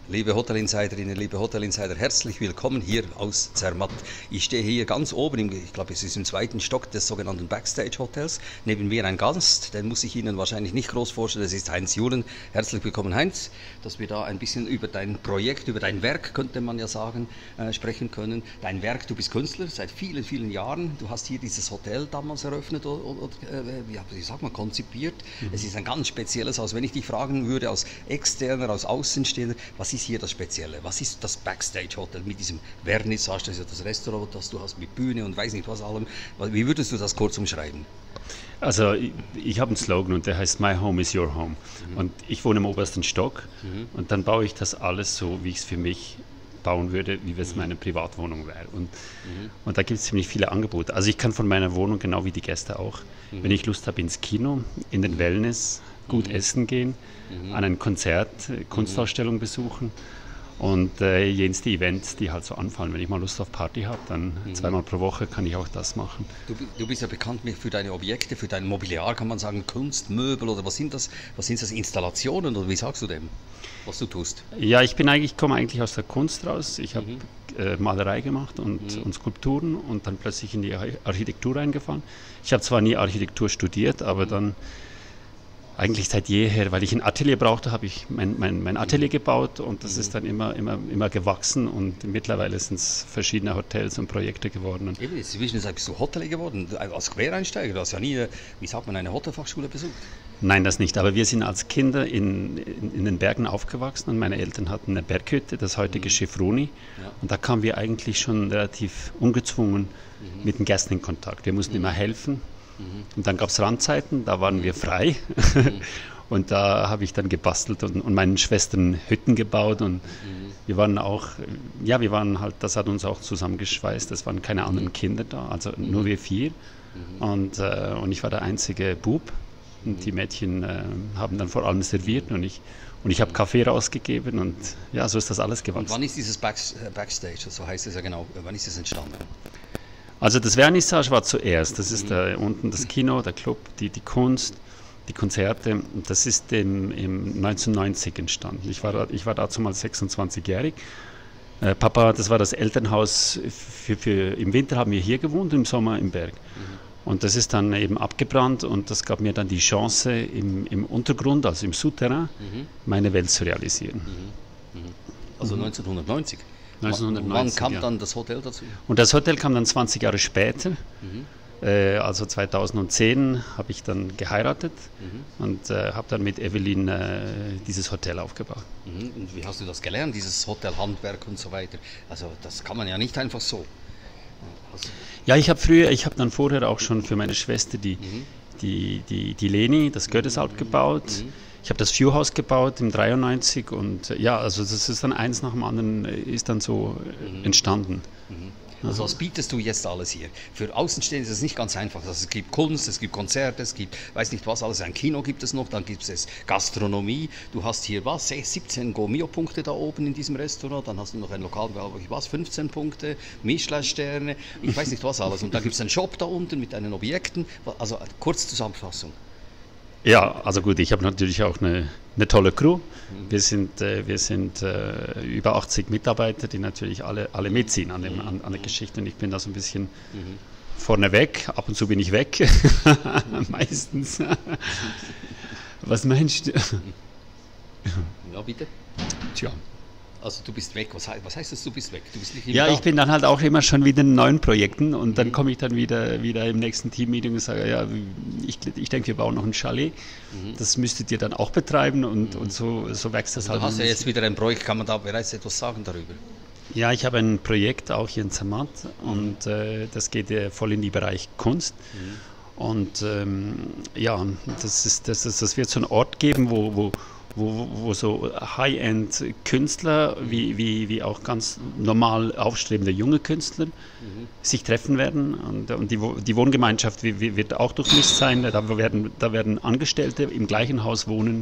Liebe Hotelinsiderinnen, liebe Hotelinsider, herzlich willkommen hier aus Zermatt. Ich stehe hier ganz oben, ich glaube es ist im zweiten Stock des sogenannten Backstage Hotels. Neben mir ein Gast, den muss ich Ihnen wahrscheinlich nicht groß vorstellen, das ist Heinz Julen. Herzlich willkommen Heinz, dass wir da ein bisschen über dein Projekt, über dein Werk, könnte man ja sagen, sprechen können. Dein Werk, du bist Künstler seit vielen, vielen Jahren. Du hast hier dieses Hotel damals eröffnet oder wie sagt man, konzipiert. Es ist ein ganz spezielles Haus. Wenn ich dich fragen würde, als Externer, als Außenstehender, was ist hier das Spezielle? Was ist das Backstage Hotel mit diesem Vernissage, das ist ja das Restaurant, das du hast mit Bühne und weiß nicht was allem. Wie würdest du das kurz umschreiben? Also ich habe einen Slogan und der heißt My Home is Your Home. Und ich wohne im obersten Stock und dann baue ich das alles so, wie ich es für mich bauen würde, wie es meine Privatwohnung wäre. Und da gibt es ziemlich viele Angebote. Also ich kann von meiner Wohnung, genau wie die Gäste auch, wenn ich Lust habe, ins Kino, in den Wellness, gut essen gehen, an ein Konzert, Kunstausstellung besuchen und jenes die Events, die halt so anfallen. Wenn ich mal Lust auf Party habe, dann zweimal pro Woche kann ich auch das machen. Du bist ja bekannt für deine Objekte, für dein Mobiliar, kann man sagen, Kunst, Möbel oder was sind das? Was sind das, Installationen oder wie sagst du dem, was du tust? Ja, komme eigentlich aus der Kunst raus. Ich habe Malerei gemacht und Skulpturen und dann plötzlich in die Architektur reingefahren. Ich habe zwar nie Architektur studiert, aber dann eigentlich seit jeher, weil ich ein Atelier brauchte, habe ich mein Atelier gebaut und das ist dann immer gewachsen und mittlerweile sind es verschiedene Hotels und Projekte geworden. Eben, inzwischen bist du Hotelier geworden, als Quereinsteiger, du hast ja nie, wie sagt man, eine Hotelfachschule besucht. Nein, das nicht, aber wir sind als Kinder in den Bergen aufgewachsen und meine Eltern hatten eine Berghütte, das heutige Schifruni, und da kamen wir eigentlich schon relativ ungezwungen mit den Gästen in Kontakt. Wir mussten immer helfen. Und dann gab es Randzeiten, da waren wir frei und da habe ich dann gebastelt und meinen Schwestern Hütten gebaut und wir waren auch, das hat uns auch zusammengeschweißt, es waren keine anderen Kinder da, also nur wir vier und ich war der einzige Bub und die Mädchen haben dann vor allem serviert und ich habe Kaffee rausgegeben und ja, so ist das alles gewachsen. Und wann ist dieses Backstage, so heißt es ja genau, wann ist es entstanden? Also das Vernissage war zuerst, das ist unten das Kino, der Club, die Kunst, die Konzerte, das ist im 1990 entstanden. Ich war dazu mal 26-jährig. Papa, das war das Elternhaus, im Winter haben wir hier gewohnt, im Sommer im Berg. Und das ist dann eben abgebrannt und das gab mir dann die Chance, im Untergrund, also im Souterrain, meine Welt zu realisieren. Also 1990? 1990, wann kam dann das Hotel dazu? Und das Hotel kam dann 20 Jahre später, also 2010 habe ich dann geheiratet und habe dann mit Evelyn dieses Hotel aufgebaut. Und wie hast du das gelernt, dieses Hotelhandwerk und so weiter? Also das kann man ja nicht einfach so. Ja, ich habe dann vorher auch schon für meine Schwester die Leni, das Goethesalp gebaut. Ich habe das Viewhouse gebaut im 93 und ja, also das ist dann eins nach dem anderen ist dann so entstanden. Also was bietest du jetzt alles hier? Für Außenstehende ist es nicht ganz einfach. Also es gibt Kunst, es gibt Konzerte, es gibt, weiß nicht was alles, ein Kino gibt es noch, dann gibt es Gastronomie. Du hast hier 17 Gomio-Punkte da oben in diesem Restaurant, dann hast du noch ein Lokal, glaube ich, 15 Punkte, Michelin-Sterne, ich weiß nicht was alles. Und dann gibt es einen Shop da unten mit deinen Objekten. Also kurze Zusammenfassung. Ja, also gut, ich habe natürlich auch eine tolle Crew. Wir sind über 80 Mitarbeiter, die natürlich alle mitziehen an der Geschichte und ich bin da so ein bisschen vorne weg. Ab und zu bin ich weg, meistens. Was meinst du? Ja, bitte. Tja. Also du bist weg, was heißt das, du bist weg? Du bist nicht ja, da. Ich bin dann halt auch immer schon wieder in neuen Projekten und dann komme ich dann wieder im nächsten Team-Meeting und sage, ja, ich denke, wir bauen noch ein Chalet, das müsstet ihr dann auch betreiben und so wächst das halt. Du hast ja jetzt wieder ein Projekt, kann man da bereits etwas sagen darüber? Ja, ich habe ein Projekt auch hier in Zermatt und das geht voll in den Bereich Kunst. Und ja, das wird so einen Ort geben, wo so High-End-Künstler wie auch ganz normal aufstrebende junge Künstler sich treffen werden. Und die Wohngemeinschaft wird auch durchmischt sein. Da werden Angestellte im gleichen Haus wohnen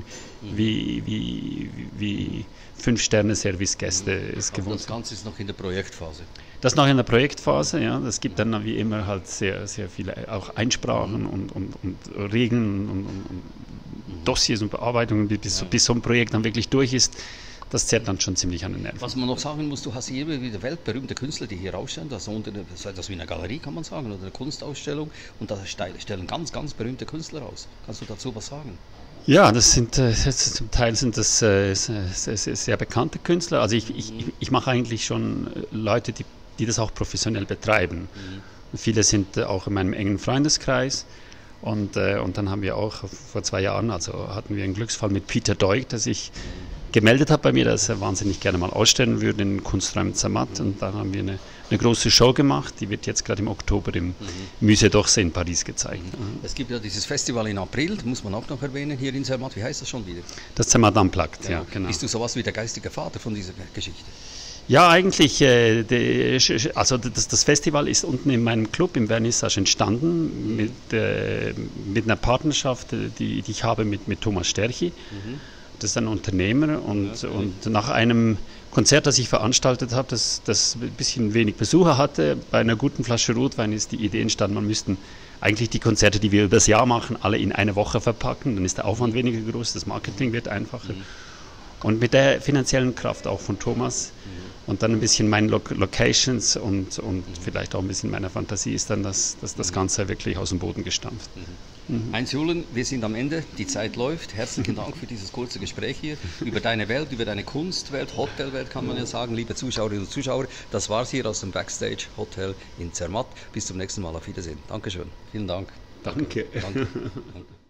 wie 5-Sterne-Service-Gäste es gewohnt sind. Das Ganze ist noch in der Projektphase. Das noch in der Projektphase, ja. Es gibt dann wie immer halt sehr, sehr viele auch Einsprachen und Regeln und Dossiers und Bearbeitungen, bis so ein Projekt dann wirklich durch ist. das zerrt dann schon ziemlich an den Nerven. Was man noch sagen muss, du hast hier immer wieder weltberühmte Künstler, die hier rausstellen. Das ist etwas wie eine Galerie, kann man sagen, oder eine Kunstausstellung. Und da stellen ganz, ganz berühmte Künstler aus. Kannst du dazu was sagen? Ja, zum Teil sind das sehr bekannte Künstler. Also ich mache eigentlich schon Leute, die das auch professionell betreiben. Viele sind auch in meinem engen Freundeskreis. Und dann haben wir auch vor 2 Jahren, also hatten wir einen Glücksfall mit Peter Doig, der sich gemeldet hat bei mir, dass er wahnsinnig gerne mal ausstellen würde in den Kunsträumen Zermatt. Und da haben wir eine große Show gemacht, die wird jetzt gerade im Oktober im Musée d'Orsay in Paris gezeigt. Es gibt ja dieses Festival in April, muss man auch noch erwähnen, hier in Zermatt. Wie heißt das schon wieder? Das Zermatt Unplugged, ja, genau. Bist du sowas wie der geistige Vater von dieser Geschichte? Ja, eigentlich, also das Festival ist unten in meinem Club im Vernissage entstanden mit einer Partnerschaft, die ich habe mit Thomas Sterchi. Das ist ein Unternehmer und nach einem Konzert, das ich veranstaltet habe, das ein bisschen wenig Besucher hatte, bei einer guten Flasche Rotwein ist die Idee entstanden, man müssten eigentlich die Konzerte, die wir über das Jahr machen, alle in eine Woche verpacken, dann ist der Aufwand weniger groß, das Marketing wird einfacher. Und mit der finanziellen Kraft auch von Thomas und dann ein bisschen meinen Locations und vielleicht auch ein bisschen meiner Fantasie ist dann das Ganze wirklich aus dem Boden gestampft. Heinz Julen, wir sind am Ende, die Zeit läuft. Herzlichen Dank für dieses kurze Gespräch hier über deine Welt, über deine Kunstwelt, Hotelwelt kann man ja sagen. Liebe Zuschauerinnen und Zuschauer, das war's hier aus dem Backstage Hotel in Zermatt. Bis zum nächsten Mal, auf Wiedersehen. Dankeschön, vielen Dank. Danke. Danke.